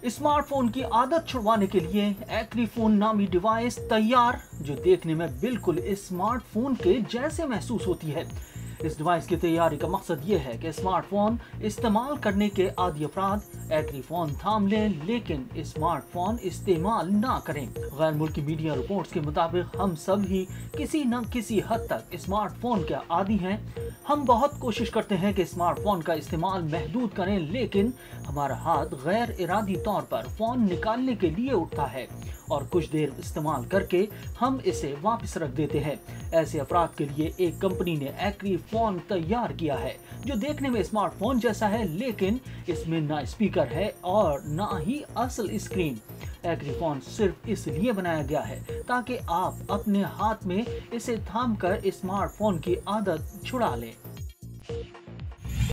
Smartphone की आदत छुड़वाने के लिए एक्रीफोन नामी डिवाइस तैयार, जो देखने में बिल्कुल स्मार्टफोन के जैसे महसूस होती है। इस डिवाइस की तैयारी का मकसद ये है कि स्मार्टफोन इस्तेमाल करने के आदी अफराद एक्रीफोन थाम लें लेकिन स्मार्टफोन इस्तेमाल ना करें। गैर मुल्की मीडिया रिपोर्ट्स के मुताबिक हम सब ही किसी न किसी हद तक स्मार्टफोन के आदी हैं। हम बहुत कोशिश करते हैं कि स्मार्टफोन का इस्तेमाल महदूद करें, लेकिन हमारा हाथ गैर इरादी तौर पर फोन निकालने के लिए उठता है और कुछ देर इस्तेमाल करके हम इसे वापस रख देते हैं। ऐसे अफराद के लिए एक कंपनी ने एक्रीफोन तैयार किया है, जो देखने में स्मार्टफोन जैसा है, लेकिन इसमें ना स्पीकर है और ना ही असल स्क्रीन। एक्रीफोन सिर्फ इसलिए बनाया गया है ताकि आप अपने हाथ में इसे थाम कर स्मार्टफोन की आदत छुड़ा लें।